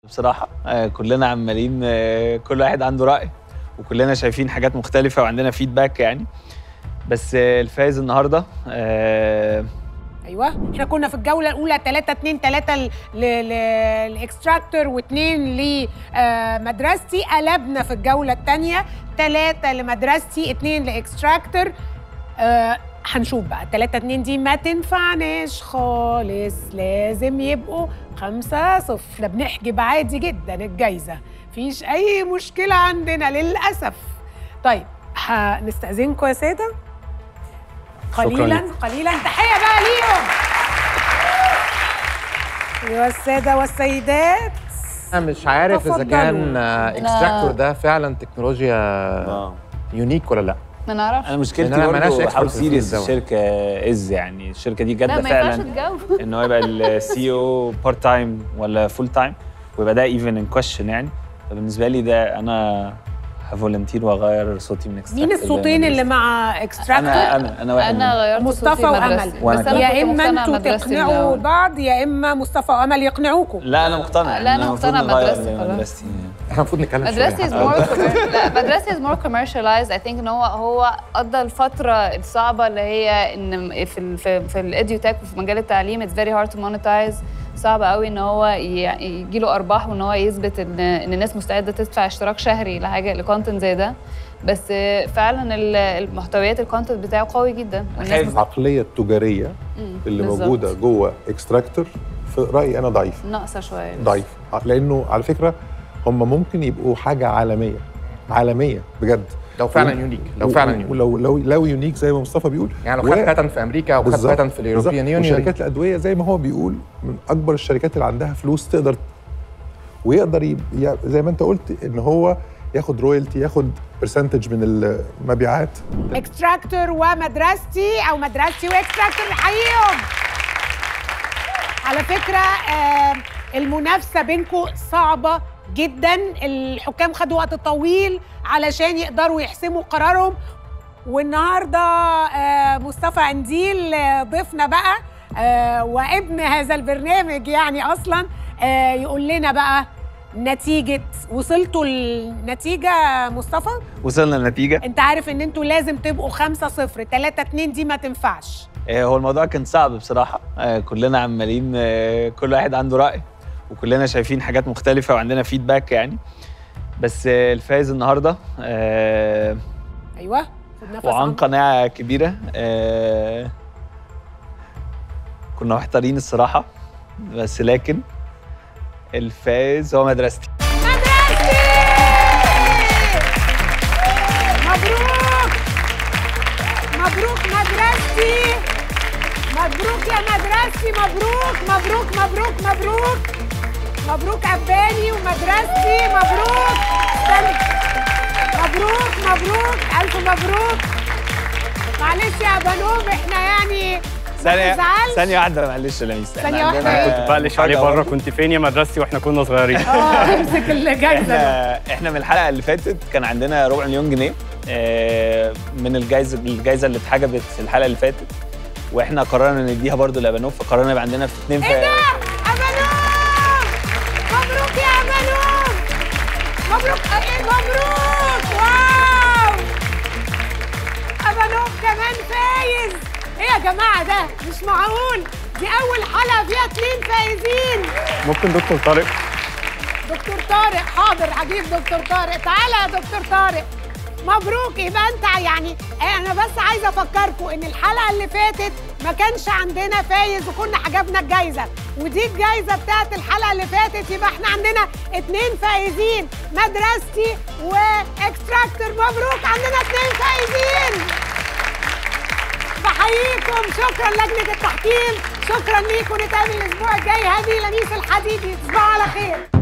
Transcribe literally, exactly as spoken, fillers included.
بصراحة آه كلنا عمالين آه كل واحد عنده رأي وكلنا شايفين حاجات مختلفة وعندنا فيدباك يعني. بس آه الفايز النهارده آه ايوه احنا كنا في الجوله الاولى ثلاثة اتنين ثلاثة للاكستراكتور واثنين لمدرستي، قلبنا في الجوله الثانيه ثلاثة لمدرستي اثنين لاكستراكتور. آه هنشوف بقى ثلاثة اتنين دي ما تنفعناش خالص، لازم يبقوا خمسة صفر. احنا بنحجب عادي جدا الجايزه، مفيش اي مشكله عندنا للاسف. طيب هنستأذنكم يا ساده قليلا قليلا. تحيه بقى ليهم. ايها الساده والسيدات، انا مش عارف اذا كان اكستراكتور ده فعلا تكنولوجيا آه. يونيك ولا لا. ما نعرفش. انا مشكلتي برضه هاو سيريس الشركه از يعني الشركه دي جاده فعلا ان هو يبقى السي او بارت تايم ولا فول تايم ويبقى ده ايفن ان كويشن يعني. فبالنسبه لي ده انا هفولنتير واغير صوتي من اكستراكتور. مين الصوتين اللي مع اكستراكتور؟ انا انا انا واحد انا غيرت مصطفى وامل. بس أنا يا اما انتوا تقنعوا بعض يا اما مصطفى وامل يقنعوكم. لا انا مقتنع. لا انا مقتنع مدرستي. احنا المفروض نتكلم شويه. مدرستي از مور لا مدرستي از مور كوميرشاليزد. اي ثينك ان هو هو قضى الفتره الصعبه اللي هي ان في ال في, في الاديو تك وفي مجال التعليم اتس فيري هارد تو مونيتايز. صعب قوي ان هو يجي له ارباح وان هو يثبت ان ان الناس مستعده تدفع اشتراك شهري لحاجه لكونتنت زي ده. بس فعلا المحتويات الكونتنت بتاعه قوي جدا. العقليه التجاريه اللي بالزبط. موجوده جوه اكستراكتور في رايي انا ضعيف ناقصه شويه ضعيف لانه على فكره هم ممكن يبقوا حاجه عالميه عالميه بجد لو فعلا و... يونيك لو فعلا يونيك ولو لو لو يونيك زي ما مصطفى بيقول يعني لو خد باتنت في امريكا او خد باتنت في اليوروبيان يونيون. وشركات الادويه زي ما هو بيقول من اكبر الشركات اللي عندها فلوس تقدر ويقدر ي... زي ما انت قلت ان هو ياخد رويالتي ياخد برسنتج من المبيعات. اكستراكتور ومدرستي او مدرستي واكستراكتور نحييهم. على فكره آه المنافسه بينكم صعبه جدا. الحكام خدوا وقت طويل علشان يقدروا يحسموا قرارهم. والنهارده آه مصطفى قنديل آه ضيفنا بقى آه وابن هذا البرنامج يعني اصلا آه يقول لنا بقى نتيجة. وصلتوا النتيجة مصطفى؟ وصلنا النتيجة. انت عارف ان انتوا لازم تبقوا خمسة صفر. ثلاثة اتنين دي ما تنفعش. آه هو الموضوع كان صعب بصراحة. آه كلنا عمالين آه كل واحد عنده رأي وكلنا شايفين حاجات مختلفة وعندنا فيدباك يعني. بس آه الفايز النهارده آه ايوه خد نفس وعن قناعة كبيرة. آه كنا محتارين الصراحة بس لكن الفايز هو مدرستي. مدرستي مبروك مبروك مدرستي مبروك يا مدرستي مبروك مبروك مبروك مبروك مبروك عباني ومدرستي مبروك مبروك مبروك ألف مبروك. معلش يا بنوب احنا يعني ثانية ثانية واحدة معلش يا لميس. ثانية واحدة ايه؟ كنت بقلش عليه بره. كنت فين يا مدرستي واحنا كنا صغيرين؟ اه امسك الجايزة. احنا احنا من الحلقة اللي فاتت كان عندنا ربع مليون جنيه من الجايزة الجايزة اللي اتحجبت في الحلقة اللي فاتت واحنا قررنا نديها برضه لابانوب فقررنا يبقى عندنا في اتنين. ايه ده؟ ابانوب مبروك يا ابانوب مبروك مبروك واو ابانوب كمان فايز. ايه يا جماعه ده مش معقول. دي اول حلقه فيها اتنين فايزين. ممكن دكتور طارق؟ دكتور طارق حاضر هجيب دكتور طارق. تعالى يا دكتور طارق. مبروك. يبقى انت يعني انا بس عايزه افكركم ان الحلقه اللي فاتت ما كانش عندنا فايز وكنا حجبنا الجايزه ودي الجايزه بتاعت الحلقه اللي فاتت. يبقى احنا عندنا اتنين فايزين مدرستي واكستراكتور. مبروك عندنا اتنين فايزين. بحييكم. شكرا لجنه التحكيم. شكرا ليكم. نتقابل الاسبوع الجاي. هذه لميس الحديدي. تصبحوا على خير.